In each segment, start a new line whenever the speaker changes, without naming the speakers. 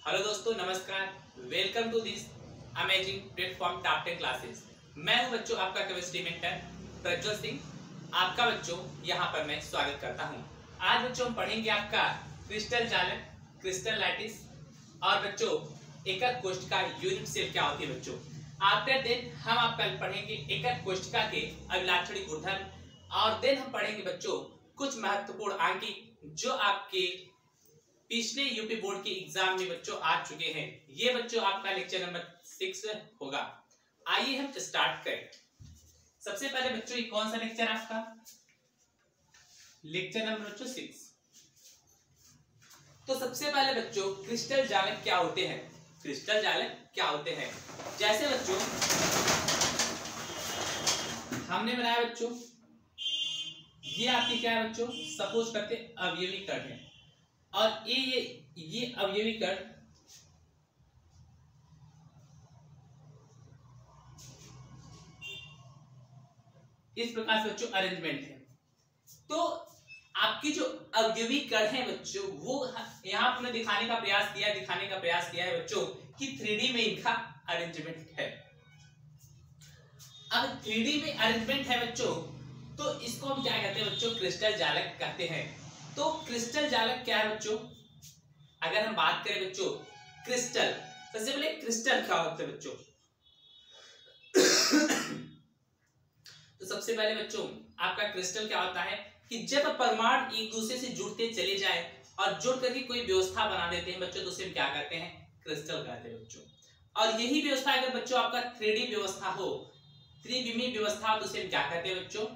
Hello दोस्तों, नमस्कार। Welcome to this amazing platform top 10 classes. मैं हूं बच्चों आपका केमिस्ट्री मेंटर प्रज्वल सिंह। आपका बच्चों यहां पर मैं स्वागत करता हूं। आज बच्चों हम पढ़ेंगे आपका क्रिस्टल जालक, क्रिस्टलाइटिस और बच्चों एकक कोशिका यूनिट सेल क्या होती है। बच्चों आफ्टर देन हम आप कल पढ़ेंगे एकक कोशिका के अभिलाक्षणिक गुणधर्म और देन हम पढ़ेंगे बच्चों कुछ महत्वपूर्ण आंकिक जो आपके पिछले यूपी बोर्ड के एग्जाम में बच्चों आ चुके हैं। ये बच्चों आपका लेक्चर नंबर 6 होगा। आइए हम स्टार्ट करें। सबसे पहले बच्चों ये कौन सा लेक्चर आपका? लेक्चर नंबर बच्चों 6। तो सबसे पहले बच्चों क्रिस्टल जालक क्या होते हैं? क्रिस्टल जालक क्या होते हैं? जैसे बच्चों हमने बनाया बच्चों, ये आपके क्या है बच्चों? सपोज करते अवयवी कण है और ये अवयवी कण इस प्रकार से बच्चों अरेंजमेंट है। तो आपकी जो अवयवी कण है बच्चों वो यहां पर दिखाने का प्रयास किया है बच्चों कि 3D में इनका अरेंजमेंट है। अब 3D में अरेंजमेंट है बच्चों, तो इसको हम क्या कहते हैं बच्चों? क्रिस्टल जालक कहते हैं। तो क्रिस्टल जालक क्या है बच्चों? अगर हम बात करें बच्चों क्रिस्टल, सबसे पहले क्रिस्टल क्या होता है बच्चों? तो सबसे पहले बच्चों आपका क्रिस्टल क्या होता है कि जब परमाणु एक दूसरे से जुड़ते चले जाए और जुड़ करके कोई व्यवस्था बना देते हैं बच्चों, तो उसे हम क्या कहते हैं? क्रिस्टल कहते हैं बच्चों। और यही व्यवस्था अगर बच्चों आपका 3D व्यवस्था हो, त्रिविमीय व्यवस्था हो, तो उसे हम क्या कहते हैं बच्चों?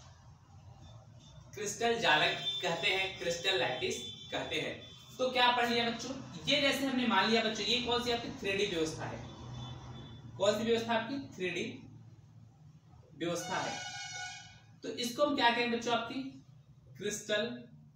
क्रिस्टल जालक कहते हैं, क्रिस्टलाइटिस कहते हैं। तो क्या पढ़ लिया बच्चों? ये जैसे हमने मान लिया बच्चों ये कौन सी आपकी 3D व्यवस्था है। कौन सी व्यवस्था आपकी? 3D व्यवस्था है। तो इसको हम क्या कहेंगे बच्चों? आपकी क्रिस्टल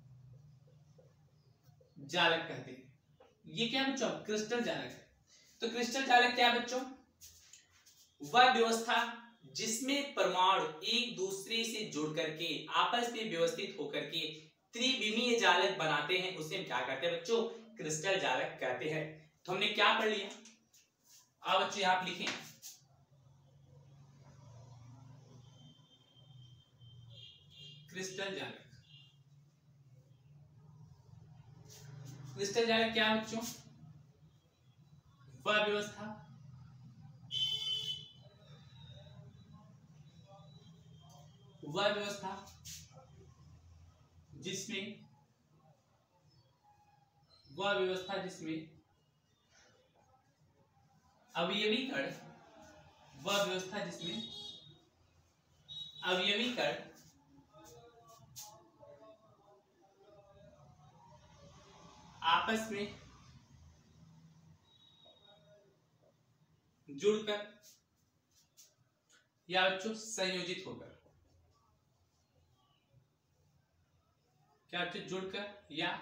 जालक कहते हैं। ये क्या बच्चों? क्रिस्टल जालक है। तो क्रिस्टल जालक क्या है बच्चों? वह व्यवस्था जिसमें परमाणु एक दूसरे से जुड़ करके आपस में व्यवस्थित होकर के त्रिविमीय जालक बनाते हैं, उसे हम क्या कहते हैं बच्चों? क्रिस्टल जालक कहते हैं। तो हमने क्या पढ़ लिया? अब बच्चों यहां आप लिखें क्रिस्टल जालक। क्रिस्टल जालक क्या है बच्चों? वह व्यवस्था जिसमें अवयवी कण आपस में जुड़कर या बच्चों संयोजित होकर, क्या बच्चों? जुड़कर या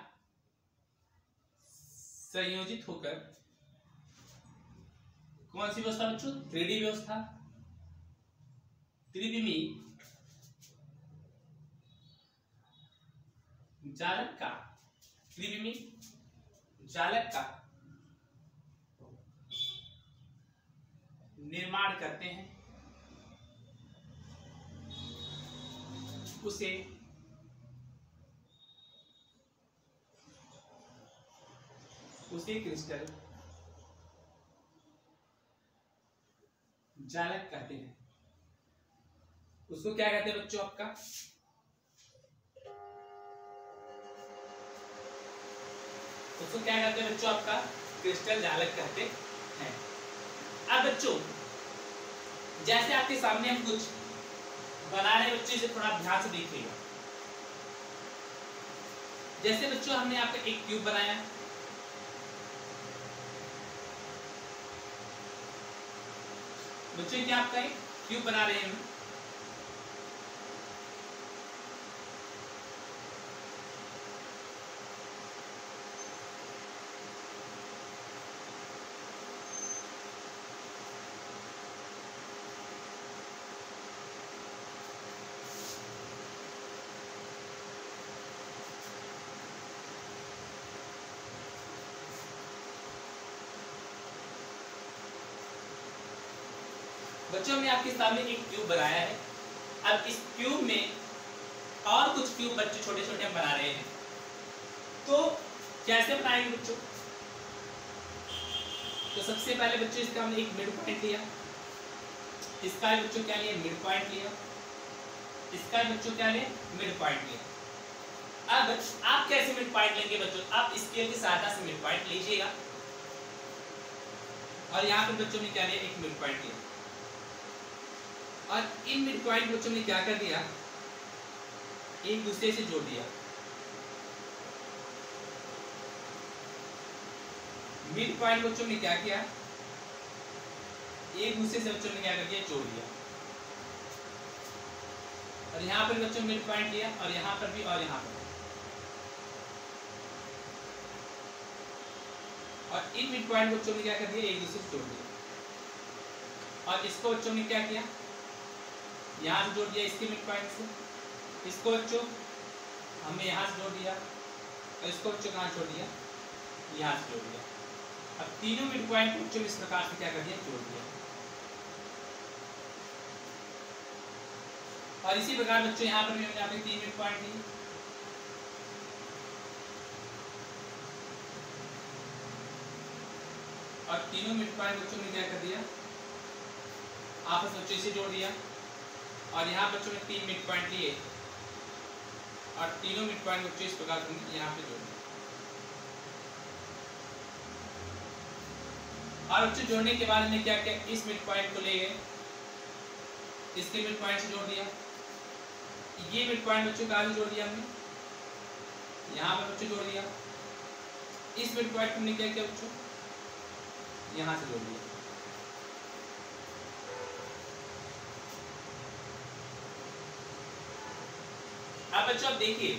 संयोजित होकर कौन सी व्यवस्था बच्चों? 3D व्यवस्था, त्रिविमीय जालक का, त्रिविमीय जालक का निर्माण करते हैं, उसे क्रिस्टल जालक कहते हैं। उसको क्या कहते हैं बच्चों? आपका आपका क्रिस्टल जालक कहते हैं। अब बच्चों जैसे आपके सामने हम कुछ बना रहे बच्चों, इसे थोड़ा ध्यान से देखिएगा। जैसे बच्चों हमने आपका एक क्यूब बनाया, बच्चों क्या आपका एक क्यूब बना रहे हैं। बच्चों हमने आपके सामने एक क्यूब बनाया है। अब इस क्यूब में और कुछ क्यूब बच्चे छोटे छोटे हम बना रहे हैं। तो कैसे बनाएंगे बच्चों? तो सबसे पहले बच्चों इसका हमने एक मिड पॉइंट लिया, इसका बच्चों क्या लिया? मिड पॉइंट लिया, इसका बच्चों क्या लिया? मिड पॉइंट लिया। अब आप कैसे मिड पॉइंट लेंगे बच्चों? आप स्केल की सहायता से मिड पॉइंट लीजिएगा। और यहाँ पर बच्चों ने क्या लिया? एक मिड पॉइंट लिया। और इन मिड पॉइंट बच्चों ने क्या कर दिया? एक दूसरे से जोड़ दिया। मिड पॉइंट बच्चों ने क्या किया? एक दूसरे से बच्चों ने क्या कर दिया? जोड़ दिया। और यहाँ पर बच्चों मिड पॉइंट लिया, और यहाँ पर भी, और यहाँ पर। और इन मिड पॉइंट बच्चों ने क्या कर दिया? एक दूसरे से जोड़ दिया। और इसको बच्चों ने क्या किया? यहाँ से जोड़ दिया इसके मिड पॉइंट से। इसको बच्चों हमने यहाँ से जोड़ दिया, और इसको बच्चों कहाँ जोड़ दिया? यहाँ से जोड़ दिया। अब तीनों मिड पॉइंट बच्चों इस प्रकार से क्या कर दिया? जोड़ दिया। और इसी प्रकार बच्चों यहाँ पर भी हमने यहाँ पे 3 मिड पॉइंट लिए। और तीनों मिड पॉइंट बच्चों ने क्या कर दिया? आपस में बच्चों इसे जोड़ दिया। और यहाँ बच्चों ने 3 मिड पॉइंट लिए, और तीनों मिड पॉइंट बच्चों इस प्रकार से यहाँ पे जोड़ दिया। और बच्चों जोड़ने के बाद हमने क्या किया? इस मिड पॉइंट को ले गए, इसके मिड पॉइंट से जोड़ दिया। ये मिड पॉइंट बच्चों कहाँ से जोड़ दिया? हमने यहाँ पर बच्चों जोड़ दिया। इस मिड पॉइंट हमने क्या किया बच्चों? यहाँ से जोड़ दिया। अब बच्चों आप देखिए,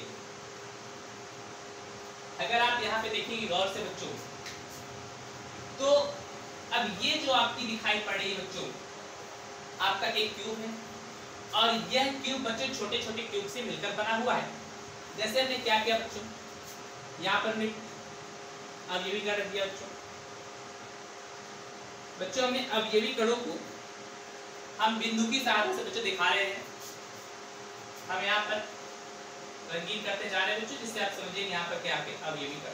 अगर आप यहाँ पे देखेंगे गौर से बच्चों, तो अब ये जो आपकी दिखाई पड़ रही है बच्चों, आपका एक क्यूब है, और यह क्यूब बच्चों छोटे छोटे क्यूब से मिलकर बना हुआ है। जैसे हमने क्या किया बच्चों? यहाँ पर हमने अवयवी कण रख दिया बच्चों। बच्चों हमने अवयवी कणों को हम बिंदु की सहायता से बच्चों दिखा रहे हैं। हम यहाँ पर रंगीन करते जा रहे हैं बच्चों, जिससे आप समझिए यहाँ पर क्या आपके अवयवी कण।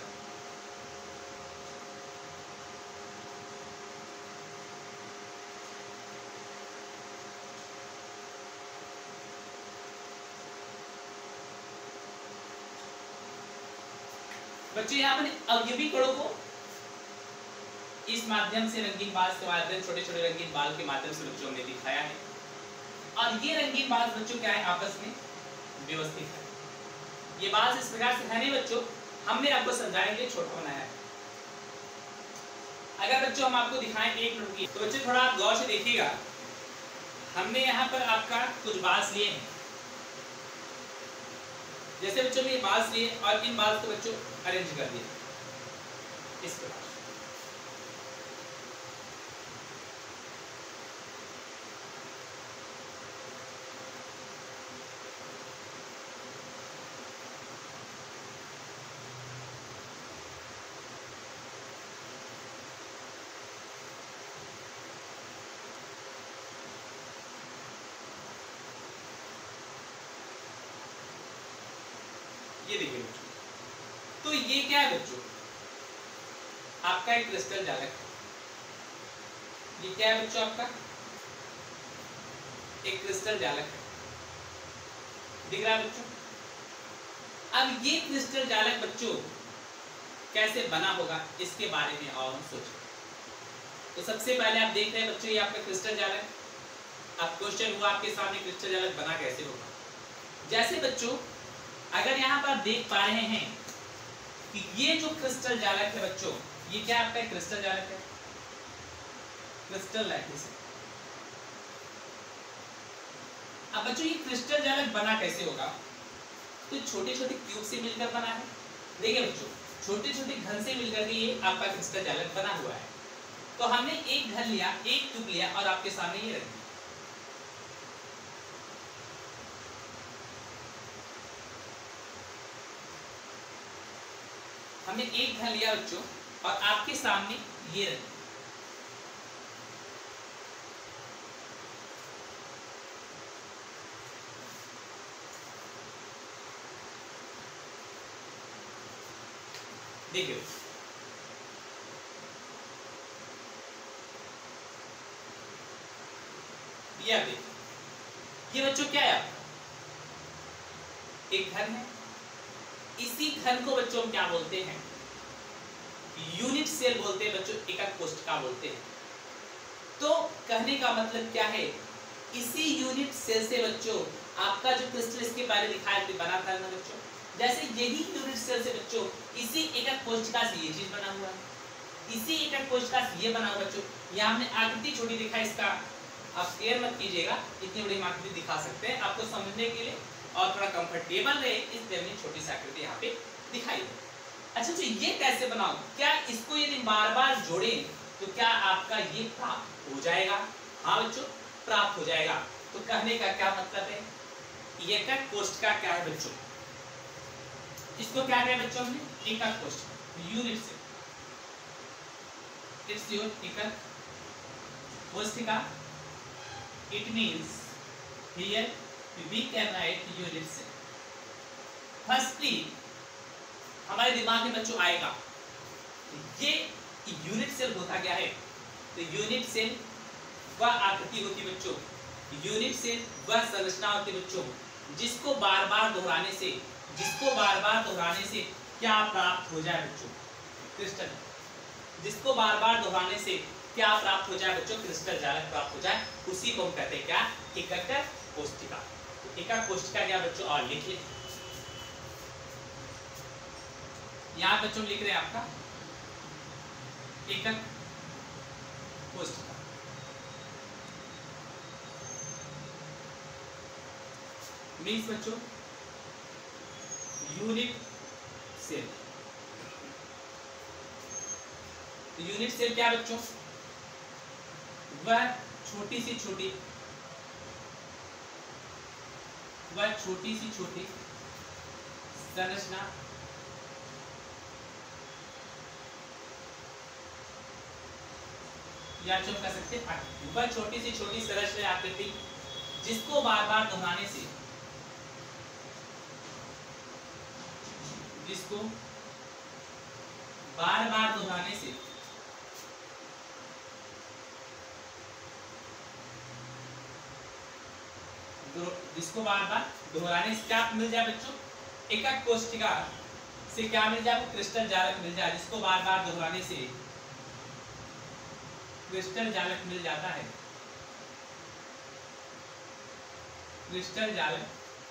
बच्चों यहाँ पर अवयवी कणों को इस माध्यम से, रंगीन बाल के माध्यम, छोटे छोटे रंगीन बाल के माध्यम से बच्चों ने दिखाया है। और ये रंगीन बाल बच्चों क्या है? आपस में व्यवस्थित है। ये बाल इस प्रकार से है नहीं बच्चों, हमने आपको समझाएंगे, छोटा बनाया है। अगर बच्चों हम आपको दिखाएं एक मिनट की, तो बच्चों थोड़ा आप गौर से देखिएगा। हमने यहाँ पर आपका कुछ बाल्स लिए हैं। जैसे बच्चों ने ये बाल्स लिए, और इन बाल्स को बच्चों अरेंज कर दिया इस प्रकार। ये देखिए बच्चों, तो ये क्या है बच्चों? आपका एक क्रिस्टल जालक है। ये क्या है बच्चों? आपका एक क्रिस्टल जालक है। दिख रहा है बच्चों? अब ये क्रिस्टल जालक बच्चों कैसे बना होगा, इसके बारे में और हम सोचें। तो सबसे पहले आप देख रहे हैं बच्चों, ये आपका क्रिस्टल जालक। अब क्वेश्चन हुआ आपके सामने, क्रिस्टल जालक बना कैसे होगा? जैसे बच्चों अगर यहाँ पर देख पा रहे हैं कि ये जो क्रिस्टल जालक है बच्चों, ये क्या आपका क्रिस्टल जालक है? Crystal lattice. अब बच्चों ये क्रिस्टल जालक बना कैसे होगा? तो छोटे छोटे क्यूब से मिलकर बना है। देखिए बच्चों, छोटे छोटे घन से मिलकर ये आपका क्रिस्टल जालक बना हुआ है। तो हमने एक घन लिया, एक क्यूब लिया, और आपके सामने ये रख दिया। हमने एक घन लिया बच्चों, और आपके सामने ये रख दिया। देखिए ये देखिए, ये बच्चों क्या है आपका एक घन है। इसी घन को बच्चों हम क्या बोलते हैं, यूनिट सेल बोलते हैं बच्चों, एकक कोशिका बोलते हैं। तो कहने का मतलब क्या है, इसी यूनिट सेल से बच्चों आपका जो क्रिस्टल इसके पहले दिखाया बना था ना बच्चों, जैसे यही यूनिट सेल से बच्चों इसी एकक कोशिका से ये चीज बना हुआ है, इसी एकक कोशिका से ये बना हुआ बच्चों। यहाँ हमने आकृति छोटी दिखा, इसका आप केयर मत कीजिएगा, इतनी बड़ी आकृति दिखा सकते हैं आपको समझने के लिए और थोड़ा कंफर्टेबल रहे, इसलिए हमने छोटी सी आकृति यहाँ पे दिखाई है। अच्छा तो ये कैसे बनाओ, क्या इसको यदि बार बार जोड़े तो क्या आपका ये प्राप्त हो जाएगा? हाँ बच्चों प्राप्त हो जाएगा। तो कहने का क्या मतलब है, एकक कोशिका क्या है बच्चों, इसको क्या कहें बच्चों हमने, एकक कोशिका, यूनिट सेल, इट्स योर एकक कोशिका। It means here we can write unit cell. Firstly हमारे दिमाग में बच्चों आएगा ये यूनिट सेल होता क्या है, तो यूनिट सेल वह आकृति होती है बच्चों, यूनिट सेल वह संरचना होती है बच्चों जिसको बार बार दोहराने से, जिसको बार बार दोहराने से क्या प्राप्त हो जाए बच्चों, क्रिस्टल। जिसको बार बार दोहराने से क्या प्राप्त हो जाए बच्चों, क्रिस्टल जालक प्राप्त हो जाए, उसी को हम कहते हैं क्या, एकक कोशिका। तो एकक कोशिका क्या बच्चों, और लिख ले, यहाँ बच्चों लिख रहे हैं आपका एकक कोशिका। मीन्स बच्चों यूनिट सेल। यूनिट सेल क्या बच्चों, वह छोटी सी छोटी संरचना या जो कह सकते हैं वह छोटी सी छोटी संरचना आकृति जिसको बार बार दोहराने से, जिसको बार बार दोहराने से जिसको बार बार दोहराने से क्या मिल जाए बच्चों, एकक कोशिका से क्या मिल जाए, क्रिस्टल जालक मिल जाए, जिसको बार बार दोहराने से क्रिस्टल जालक मिल जाता है, क्रिस्टल जालक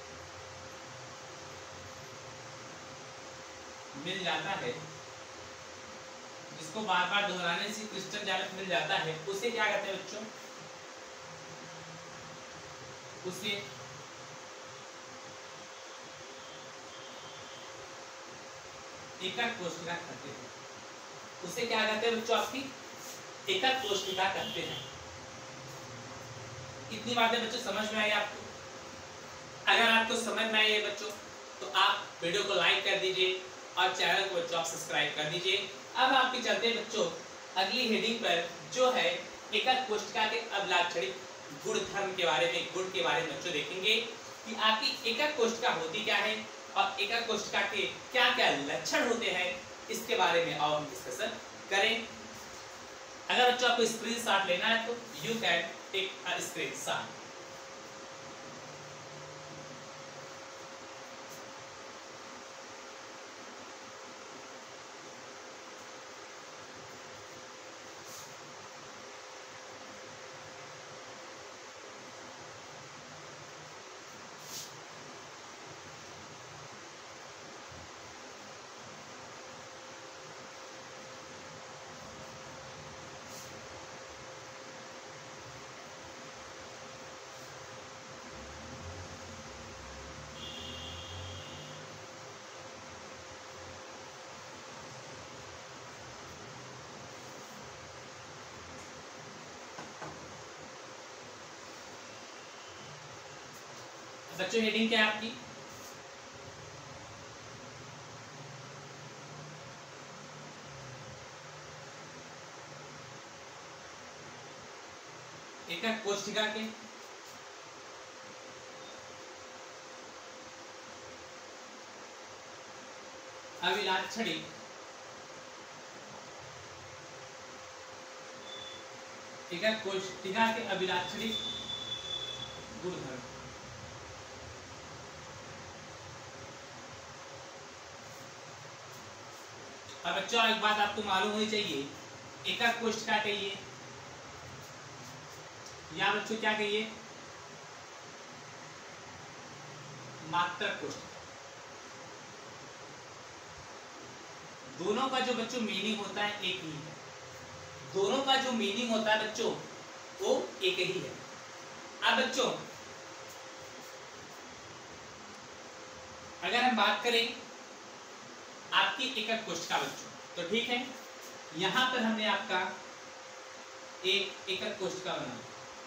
मिल जाता है, जिसको बार बार दोहराने से क्रिस्टल जालक मिल जाता है, उसे क्या कहते हैं बच्चों, उसे एकक कोशिका कहते हैं। उसे क्या कहते हैं बच्चों, आपकी एकक कोशिका कहते हैं। कितनी बातें बच्चों समझ में आई आपको? अगर आपको समझ में आई है बच्चों तो आप वीडियो को लाइक कर दीजिए और चैनल को बच्चों आप सब्सक्राइब कर दीजिए। अब आपके चलते बच्चों अगली हेडिंग पर जो है एकक कोशिका के अभिलाक्षणिक गुण धर्म के बारे में, गुण के बारे में बच्चों देखेंगे कि आपकी एकक कोशिका होती क्या है और एकक कोशिका के क्या क्या लक्षण होते हैं, इसके बारे में और हम डिस्कशन करें। अगर बच्चों आपको स्क्रीनशॉट लेना है तो you can take a screenshot. बच्चों हेडिंग क्या है आपकी, एकक कोशिका के अभिलाक्षणिक एकक कोष्ठिका के अभिलाक्षणिक गुणधर्म। अब बच्चों एक बात आपको मालूम होनी चाहिए, एकक कोष्ठिका कहिए या बच्चों क्या कहिए, मात्रक कोष्ठिका, दोनों का जो बच्चों मीनिंग होता है एक ही है। दोनों का जो मीनिंग होता है बच्चों वो एक ही है। अब बच्चों अगर हम बात करें आपकी एकक कोष्ठिका बच्चों, तो ठीक है, यहां पर हमने आपका एक एकक कोष्ठिका बनाई।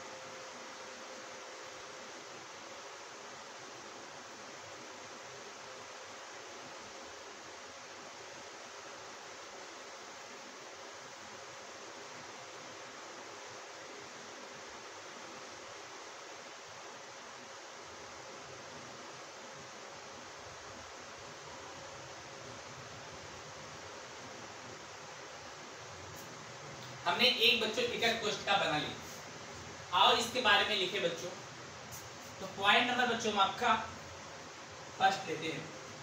हमने एक बच्चों एकक कोष्ठिका बना ली और इसके बारे में लिखे बच्चों। तो पॉइंट नंबर बच्चों हम आपका फर्स्ट लेते हैं।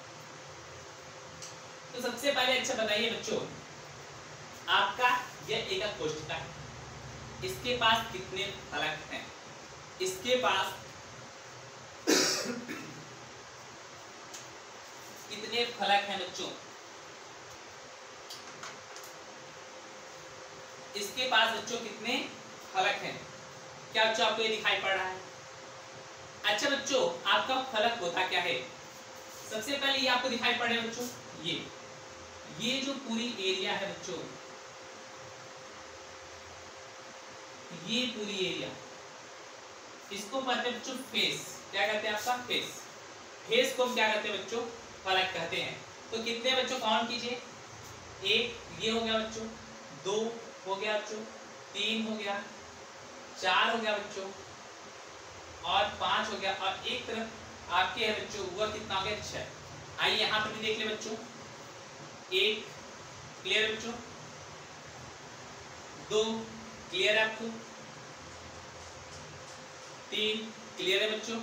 तो सबसे पहले अच्छा बताइए बच्चों, आपका यह एकक कोष्ठिका है, इसके पास कितने फलक हैं? इसके पास कितने फलक हैं बच्चों? इसके पास बच्चों कितने फलक हैं? क्या बच्चों आपको ये दिखाई पड़ रहा है? अच्छा बच्चों, आपका फलक होता क्या है? सबसे पहले ये आपको दिखाई पड़ रहा है बच्चों, ये जो पूरी एरिया है बच्चों, ये पूरी एरिया, इसको कहते हैं बच्चों फेस। क्या कहते हैं आपका? फेस। फेस को हम क्या कहते हैं बच्चों? फलक कहते हैं। तो कितने बच्चों काउंट कीजिए, एक ये हो गया बच्चों, दो हो गया बच्चों, तीन हो गया, चार हो गया बच्चों, और पांच हो गया, और एक तरफ आपके है बच्चों वह कितना हो गया? 6। आइए यहाँ पर भी देख ले बच्चों, एक क्लियर है बच्चों, दो क्लियर है आपको, तीन क्लियर है बच्चों,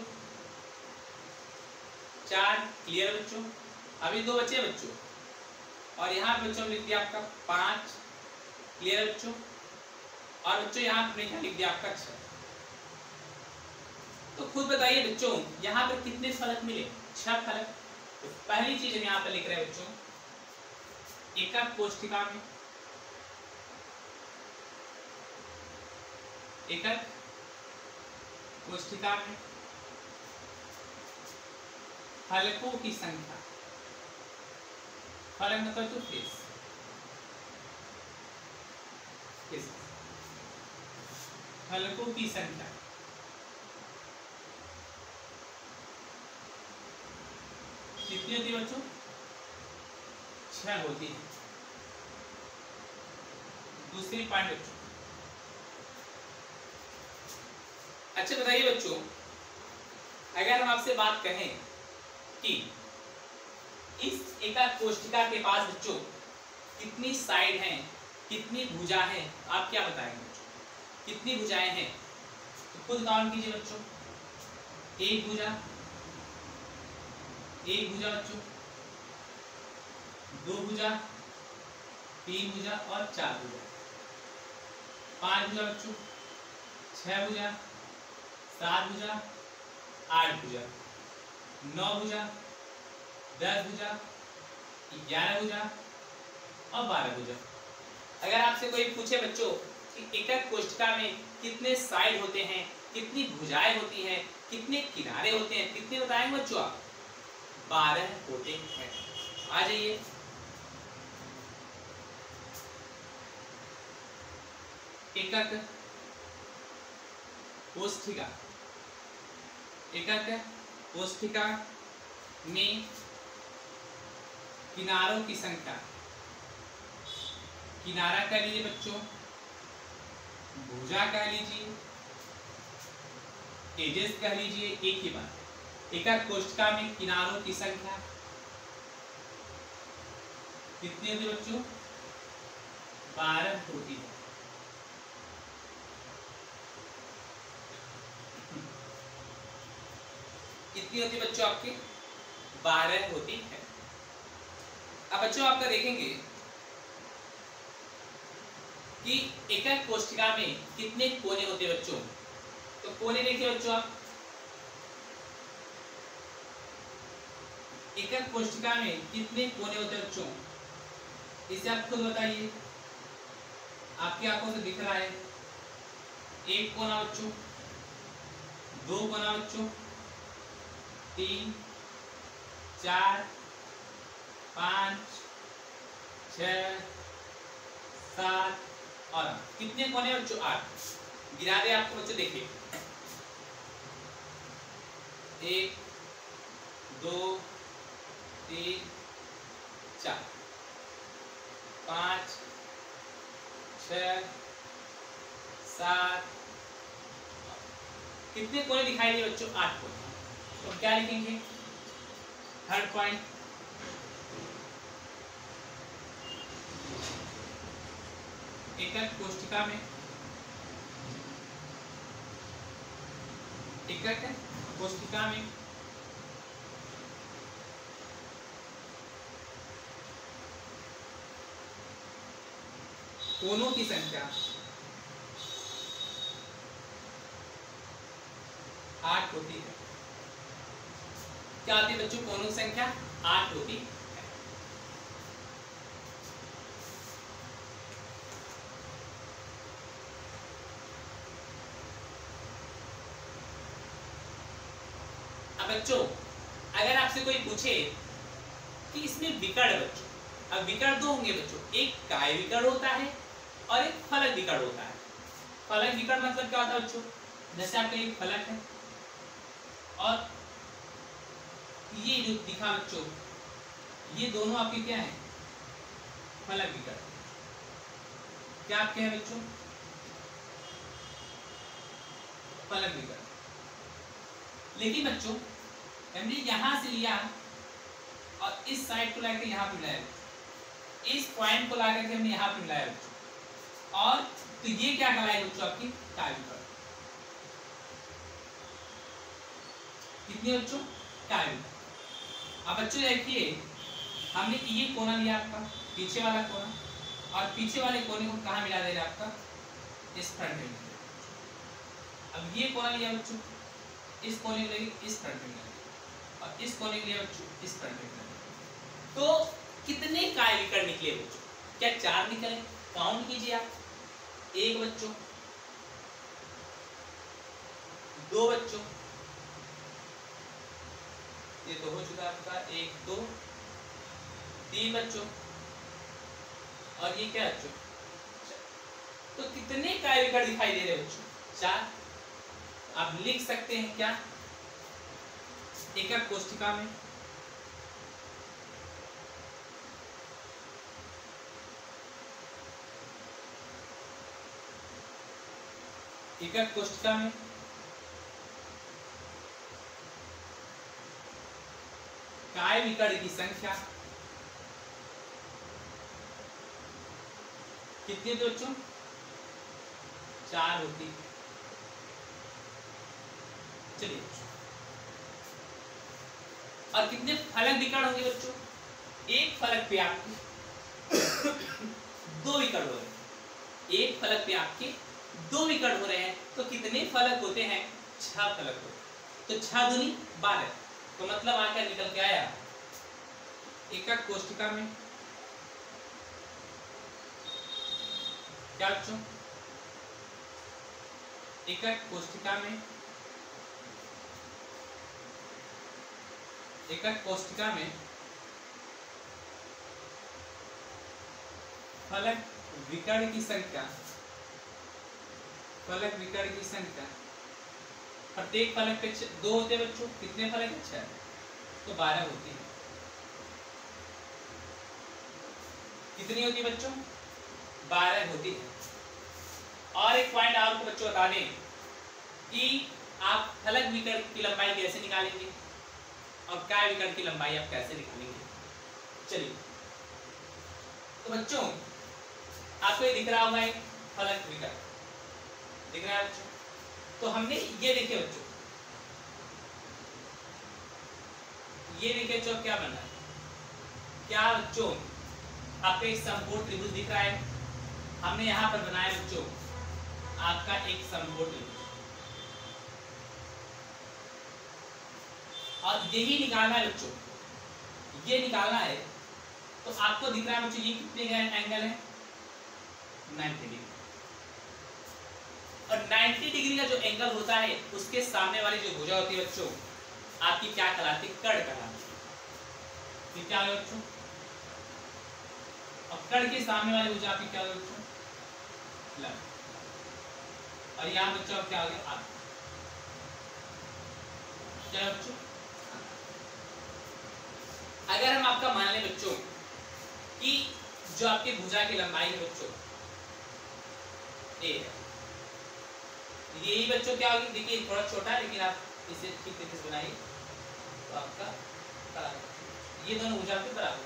चार क्लियर है बच्चों, अभी दो बचे बच्चों, और यहाँ पे बच्चों लिख दिया आपका 5 क्लियर है बच्चों, और बच्चों यहाँ पे क्या लिख दिया आपका 6। तो खुद बताइए बच्चों यहाँ पर कितने फलक मिले? 6 फलक। तो पहली चीज हम यहाँ पर लिख रहे हैं बच्चों, एकक कोष्ठिका में एकक कोष्ठिका में फलकों की संख्या, फलक मतलब तो फेस, फलकों की संख्या कितनी होती है बच्चों? 6 होती है। दूसरी पॉइंट बच्चों, अच्छा बताइए बच्चों, अगर हम आपसे बात कहें कि इस एकक कोष्ठिका के पास बच्चों कितनी साइड हैं, कितनी भुजा हैं, आप क्या बताएंगे बच्चों? कितनी भुजाएं हैं? तो खुद काउंट कीजिए बच्चों, एक भुजा बच्चों, दो भुजा, तीन भुजा और 4 भुजा, 5 भुजा बच्चों, 6 भुजा, 7 भुजा, 8 भुजा, 9 भुजा, 10 भुजा, 11 भुजा और 12 भुजा। अगर आपसे कोई पूछे बच्चों कि एकक कोष्ठिका में कितने साइड होते हैं, कितनी भुजाएं होती हैं, कितने किनारे होते हैं, कितने बताएंगे बच्चों आप? 12 होते हैं। आ जाइए, एकक कोष्ठिका, एकक कोष्ठिका में किनारों की संख्या, किनारा कह लीजिए बच्चों, भुजा कह लीजिए, एजेस कह लीजिए, एक ही बात। एकक कोष्ठिका में किनारों की संख्या कितनी होती है बच्चों? 12 होती है। कितनी होती है बच्चों आपकी? 12 होती है। अब बच्चों आपका देखेंगे कि एकक कोष्ठिका में कितने कोने होते हैं बच्चों। तो कोने देखिए बच्चों आप, एकक कोष्ठिका में कितने कोने होते हैं बच्चों, इसे आप खुद बताइए। आपकी आंखों से दिख रहा है, एक कोना बच्चों, दो कोना बच्चों, 3, 4, 5, 6, 7 और कितने कोने बच्चों? 8। गिरा दे आपको बच्चों, देखिए 1, 2, 3, 4, 5, 6, 7। कितने कोने दिखाई दिए बच्चों? 8 कोने। तो क्या लिखेंगे? थर्ड पॉइंट, एकक कोष्ठिका में, एकक कोष्ठिका में कोनों की संख्या 8 होती है। क्या होती है बच्चों? कोनों की संख्या 8 होती है। अब बच्चों अगर आपसे कोई पूछे कि इसमें विकर्ण बच्चों, अब विकर्ण दो होंगे बच्चों, एक काय विकर्ण होता है और एक फलक विकर्ण होता है। फलक विकर्ण मतलब क्या होता है बच्चों? जैसे आपका एक फलक है और ये जो दिखा बच्चों, ये दोनों आपके क्या है? फलक विकर्ण। क्या आपके हैं बच्चों? फलक विकर्ण। लेकिन बच्चों हमने यहां से लिया और इस साइड को लाकर यहां पे मिलाया, इस पॉइंट को लाकर के हमने यहां पे मिलाया बच्चों, और तो ये क्या कहलाएगा बच्चों? आपकी काय विकर्ण। कितने बच्चों? काय विकर्ण। अब बच्चों देखिए, हमने ये कोना लिया आपका, पीछे वाला कोना, और पीछे वाले कोने को कहां मिला दे रहा है? आपका इस फ्रंट में। अब ये कोना लिया बच्चों, इस कोने को लेके इस फ्रंट में, और इस कोने के लिए बच्चों इस फ्रंट में। तो कितने काय विकर्ण निकले बच्चों? क्या 4 निकले? काउंट कीजिए आप। 1 बच्चों, 2 बच्चों, ये तो हो चुका आपका 1, 2, 3 बच्चों, और ये क्या बच्चों? तो कितने काय विकर्ण दिखाई दे रहे बच्चों? 4। आप लिख सकते हैं क्या? एकक कोष्ठिका में एकक कोष्ठिका में काय विकर्ण की संख्या कितनी होती बच्चों? 4 होती। चलिए, और कितने फलक विकर्ण होंगे बच्चों? एक फलक पे आपके 2 विकर्ण हो रहे हैं। एक फलक पे आपके 2 विकर्ण हो रहे हैं, तो कितने फलक होते हैं? 6 फलक होते हैं। तो 6 दूनी 12। तो मतलब आकर निकल के आया एकक कोष्ठिका में क्या बच्चों? एकक कोष्ठिका में, एकक कोष्ठिका में फलक विकर्ण की संख्या, फलक विकर्ण की संख्या, प्रत्येक फलक पे 2 होते हैं बच्चों। कितने फलक है? 6। तो 12 होती है। कितनी होती है बच्चों? 12 होती है। और एक पॉइंट आपको बच्चों बता दें कि आप फलक विकर्ण की लंबाई कैसे निकालेंगे और काय विकर्ण की लंबाई आप कैसे निकालेंगे। चलिए, तो बच्चों आपको ये दिख रहा होगा एक फलक विकर्ण, दिख रहा है बच्चों? तो हमने ये देखिए बच्चों, ये देखिए बच्चों क्या बना है, क्या बच्चों आपका एक समकोण त्रिभुज दिख रहा है। हमने यहाँ पर बनाया बच्चों आपका एक समकोण त्रिभुज, और यही निकालना है बच्चों, ये निकालना है। तो आपको दिख रहा है बच्चों ये कितने का एंगल है, 90 डिग्री। और 90 डिग्री का जो एंगल होता है उसके सामने वाली जो भुजा होती है बच्चों आपकी क्या कहलाती है, कर्ण कहलाती है। क्या है बच्चों, और कर्ण के सामने वाली भुजा आपकी क्या है बच्चों, लंब। और यहाँ बच्चों क्या हो गया, आप क्या बच्चों, अगर हम आपका मान लें बच्चों कि जो आपकी भुजा की लंबाई है बच्चों ए है, यही बच्चों क्या होगी, देखिए थोड़ा छोटा है लेकिन आप इसे ठीक तरीके से बनाइए तो आपका बराबर, ये दोनों भुजा के बराबर।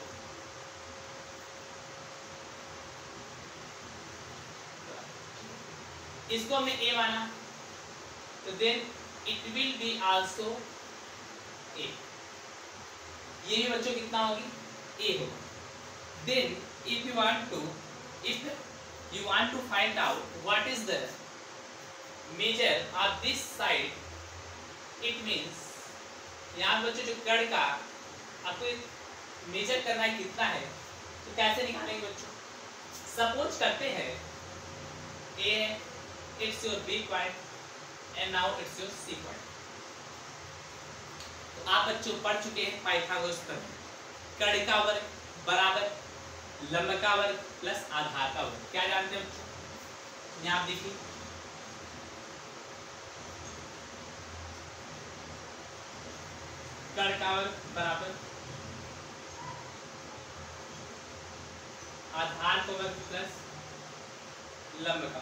इसको हमने ए माना तो then it will be also A, ये भी बच्चों कितना होगी, ए होगा। Then if you want to find out what is the measure of this side, it means यहाँ बच्चों जो कर्ण का आपको मेजर करना है कितना है, तो कैसे निकालेंगे बच्चों, सपोज करते हैं ए है, it's your B point and now it's your C point. तो आप बच्चों पढ़ चुके हैं पाइथागोरस प्रमेय, कर्ण का वर्ग बराबर लंब का वर्ग प्लस आधार का वर्ग। क्या जानते हैं बच्चों, यहाँ आप देखिए कर्ण का वर्ग बराबर आधार का वर्ग प्लस लंब का।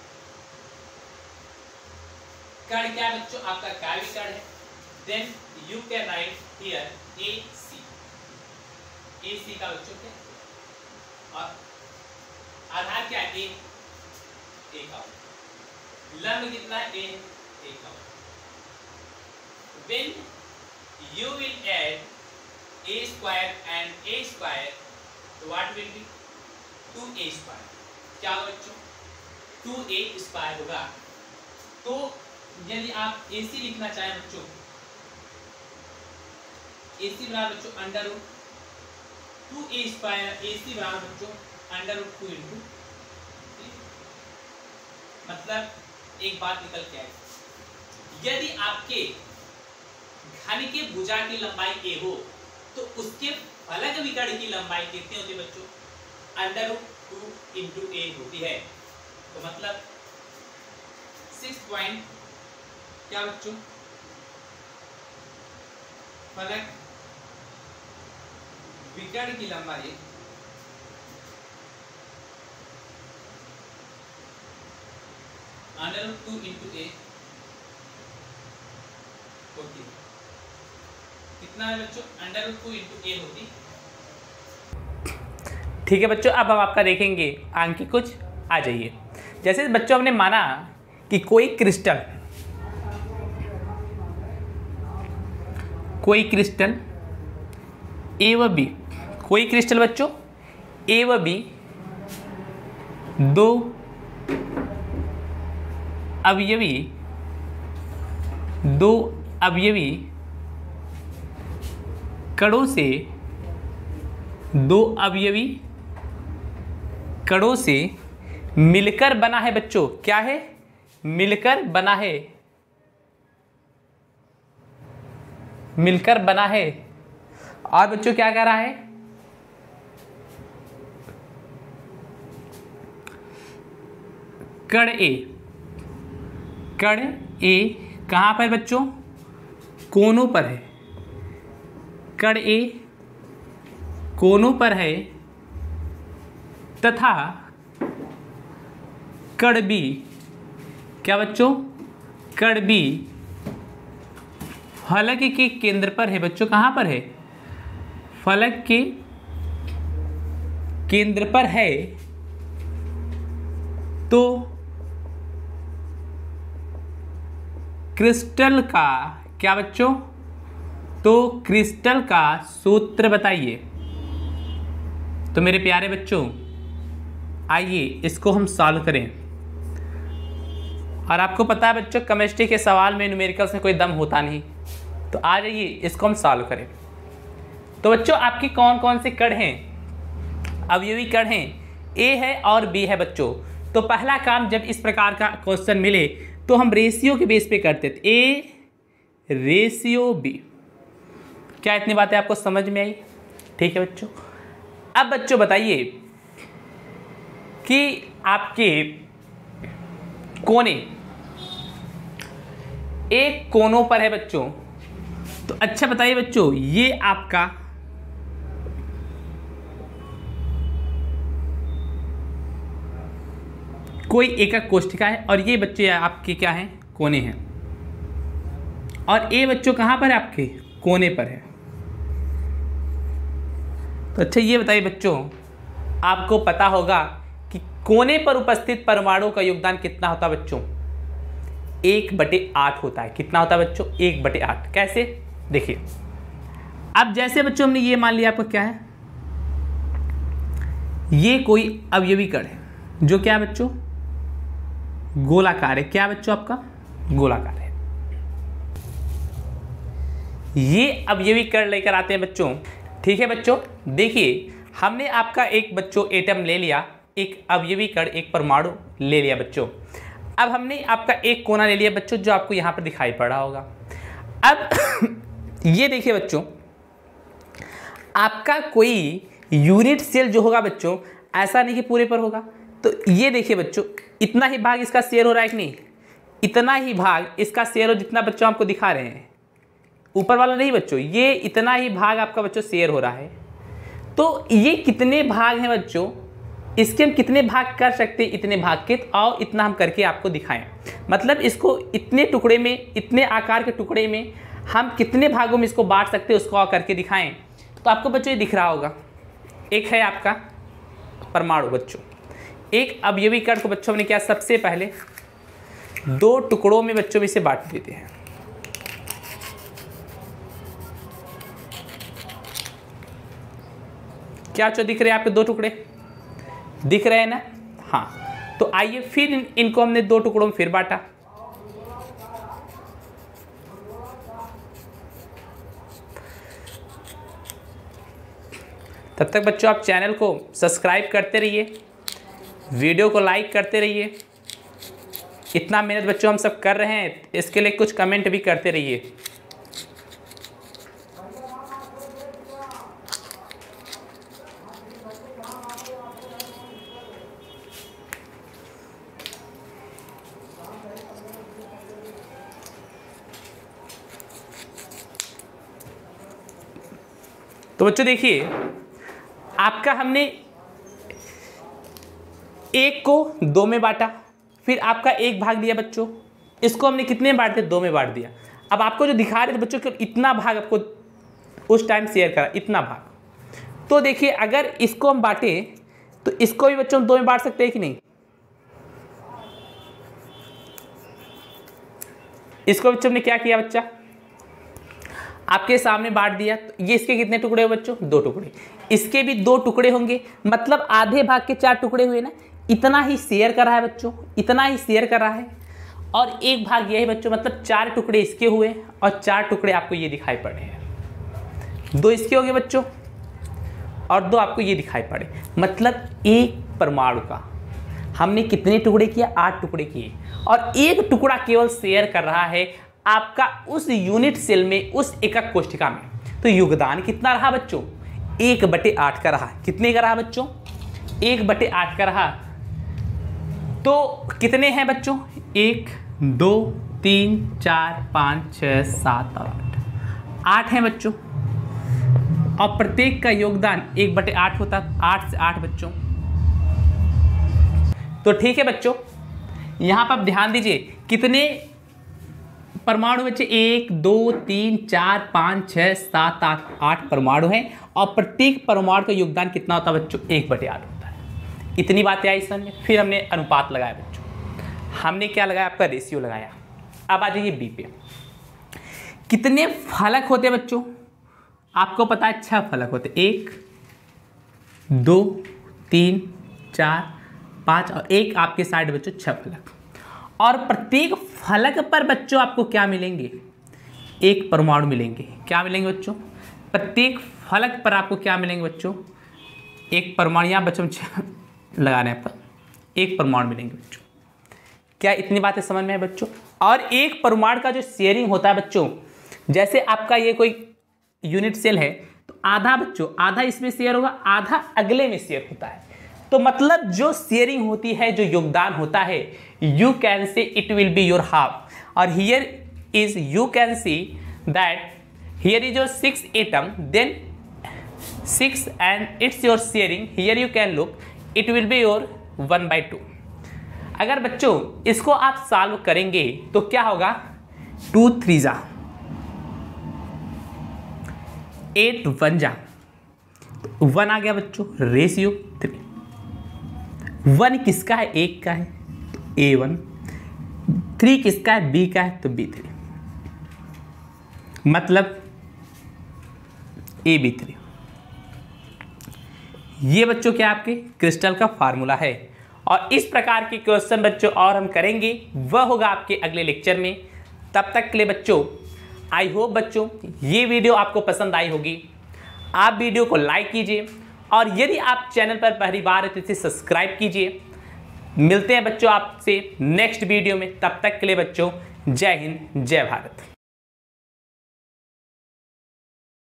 कर्ण क्या है बच्चों, आपका काव्य कर्ण है। Then you can write here A C का बच्चों क्या, और आधार क्या है, ए का। लंब कितना है, ए का। When you will add a square and a square, what will be 2a square। क्या होगा बच्चों, 2a square होगा। तो यदि आप AC लिखना चाहें बच्चों, AC बराबर बच्चों under root 2a square, AC बराबर बच्चों अंडर रूट 2 इंटू, मतलब एक बात निकल के आए, यदि आपके घन के भुजा की लंबाई a हो तो उसके फलक विकर्ण की लंबाई कितनी होती है बच्चों, अंडर रूट 2 इंटू a होती है। तो मतलब 6 पॉइंट क्या बच्चों, फलक विकर्ण की लंबाई अंडर रूट 2 इंटू a होती है। कितना है बच्चों, अंडर रूट 2 इंटू a होती। ठीक है बच्चों, अब हम आपका देखेंगे आंकी कुछ। आ जाइए, जैसे बच्चों हमने माना कि कोई क्रिस्टल ए व बी, कोई क्रिस्टल बच्चों ए व बी दो अवयवी कणों से, दो अवयवी कणों से मिलकर बना है बच्चों। क्या है, मिलकर बना है, मिलकर बना है। और बच्चों क्या कह रहा है, कण ए कहाँ पर बच्चों, कोनों पर है। कण ए कोनों पर है तथा कण बी, क्या बच्चों, कण बी फलक के केंद्र पर है बच्चों। कहाँ पर है, फलक के केंद्र पर है। तो क्रिस्टल का क्या बच्चों, तो क्रिस्टल का सूत्र बताइए। तो मेरे प्यारे बच्चों आइए इसको हम सॉल्व करें। और आपको पता है बच्चों केमिस्ट्री के सवाल में न्यूमेरिकल्स में कोई दम होता नहीं, तो आ जाइए इसको हम सॉल्व करें। तो बच्चों आपके कौन कौन से कण हैं, अवयवी कण हैं, ए है और बी है बच्चों। तो पहला काम जब इस प्रकार का क्वेश्चन मिले तो हम रेशियो के बेस पे करते थे, ए रेशियो बी। क्या इतनी बातें आपको समझ में आई? ठीक है बच्चों। अब बच्चों बताइए कि आपके कोने एक कोनों पर है बच्चों। तो अच्छा बताइए बच्चों, ये आपका कोई एकक कोष्ठिका है और ये बच्चे आपके क्या हैं, कोने हैं। और ए बच्चों कहां पर है, आपके कोने पर है। तो अच्छा ये बताइए बच्चों, आपको पता होगा कि कोने पर उपस्थित परमाणु का योगदान कितना होता है बच्चों? 1/8 होता है। कितना होता है बच्चों? 1/8। कैसे? देखिए, अब जैसे बच्चों हमने ये मान लिया, आपका क्या है, ये कोई अवयवी कण है जो क्या है बच्चों, गोलाकार है। क्या बच्चों? आपका गोलाकार है। ये अवयवी कण लेकर आते हैं बच्चों। ठीक है बच्चों, देखिए हमने आपका एक बच्चों एटम ले लिया, एक अवयवी कण, एक परमाणु ले लिया बच्चों। अब हमने आपका एक कोना ले लिया बच्चों, जो आपको यहां पर दिखाई पड़ रहा होगा। अब ये देखिए बच्चों, आपका कोई यूनिट सेल जो होगा बच्चों, ऐसा नहीं कि पूरे पर होगा। तो ये देखिए बच्चों, इतना ही भाग इसका शेयर हो रहा है कि नहीं? इतना ही भाग इसका शेयर हो, जितना बच्चों आपको दिखा रहे हैं, ऊपर वाला नहीं बच्चों, ये इतना ही भाग आपका बच्चों शेयर हो रहा है। तो ये कितने भाग हैं बच्चों, इसके हम कितने भाग कर सकते हैं? इतने भाग के। और इतना हम करके आपको दिखाएं, मतलब इसको इतने टुकड़े में, इतने आकार के टुकड़े में हम कितने भागों में इसको बांट सकते हैं, उसको और करके दिखाएं। तो आपको बच्चों ये दिख रहा होगा, एक है आपका परमाणु बच्चों, एक अवयवी कण को बच्चों ने क्या, सबसे पहले 2 टुकड़ों में बच्चों में इसे बांट देते हैं। क्या बच्चों दिख रहे हैं आपके 2 टुकड़े? दिख रहे हैं ना? हाँ। तो आइए फिर इनको हमने 2 टुकड़ों में फिर बांटा। तब तक बच्चों आप चैनल को सब्सक्राइब करते रहिए, वीडियो को लाइक करते रहिए। इतना मेहनत बच्चों हम सब कर रहे हैं, इसके लिए कुछ कमेंट भी करते रहिए। तो बच्चों देखिए, आपका हमने एक को 2 में बांटा, फिर आपका एक भाग दिया बच्चों, इसको हमने कितने में बांट दिया? 2 में बांट दिया। अब आपको जो दिखा रहे थे बच्चों कि इतना भाग आपको उस टाइम शेयर करा, इतना भाग। तो देखिए अगर इसको हम बांटे तो इसको भी बच्चों हम 2 में बांट सकते हैं कि नहीं? इसको बच्चों ने क्या किया, बच्चा आपके सामने बांट दिया। तो ये इसके कितने टुकड़े हुए बच्चों? 2 टुकड़े। इसके भी 2 टुकड़े होंगे, मतलब आधे भाग के 4 टुकड़े हुए ना। इतना ही शेयर कर रहा है बच्चों, इतना ही शेयर कर रहा है। और एक भाग ये है बच्चों, मतलब 4 टुकड़े इसके हुए और 4 टुकड़े आपको ये दिखाई पड़े हैं। 2 इसके हो गए बच्चों और 2 आपको ये दिखाई पड़े। मतलब एक परमाणु का हमने कितने टुकड़े किया? 8 टुकड़े किए। और एक टुकड़ा केवल शेयर कर रहा है आपका उस यूनिट सेल में, उस एकक कोष्ठिका में। तो योगदान कितना रहा बच्चों? 1/8 का रहा। कितने का रहा बच्चों? 1/8 का रहा। तो कितने हैं बच्चों? 1 2 3 4 5 6 7 और 8 हैं बच्चों। और प्रत्येक का योगदान 1/8 होता, 8 से 8 बच्चों। तो ठीक है बच्चों, यहां पर ध्यान दीजिए कितने परमाणु बच्चे? 1 2 3 4 5 6 7 8 परमाणु हैं। और प्रत्येक परमाणु का योगदान कितना होता है बच्चों? 1/8 होता है। इतनी बातें आई समझ में। फिर हमने अनुपात लगाया बच्चों, हमने क्या लगाया? आपका रेशियो लगाया। अब आ जाइए बी पे। कितने फलक होते हैं बच्चों? आपको पता है 6 फलक होते, 1 2 3 4 5 और एक आपके साइड बच्चों 6 फलक। और प्रत्येक फलक पर बच्चों आपको क्या मिलेंगे? एक परमाणु मिलेंगे। क्या मिलेंगे बच्चों? प्रत्येक फलक पर आपको क्या मिलेंगे बच्चों? एक परमाणु। यहाँ बच्चों लगाने पर एक परमाणु मिलेंगे बच्चों। क्या इतनी बातें समझ में है बच्चों? और एक परमाणु का जो शेयरिंग होता है बच्चों, जैसे आपका ये कोई यूनिट सेल है तो आधा बच्चों, आधा इसमें शेयर होगा, आधा अगले में शेयर होता है। तो मतलब जो शेयरिंग होती है, जो योगदान होता है, you can say it will be your half. और here is you can see that here is your 6 atom, then 6 and it's your sharing. Here you can look, it will be your 1/2. अगर बच्चों इसको आप solve करेंगे तो क्या होगा? 2 3 जा 8 1 जा 1 आ गया बच्चों, रेशियो 3। 1 किसका है? 1 का है तो A1। 3 किसका है? B का है तो B3। मतलब AB3। ये बच्चों क्या आपके क्रिस्टल का फार्मूला है। और इस प्रकार के क्वेश्चन बच्चों और हम करेंगे, वह होगा आपके अगले लेक्चर में। तब तक के लिए बच्चों आई होप बच्चों ये वीडियो आपको पसंद आई होगी। आप वीडियो को लाइक कीजिए और यदि आप चैनल पर पहली बार है तो इसे सब्सक्राइब कीजिए। मिलते हैं बच्चों आपसे नेक्स्ट वीडियो में। तब तक के लिए बच्चों जय हिंद जय भारत।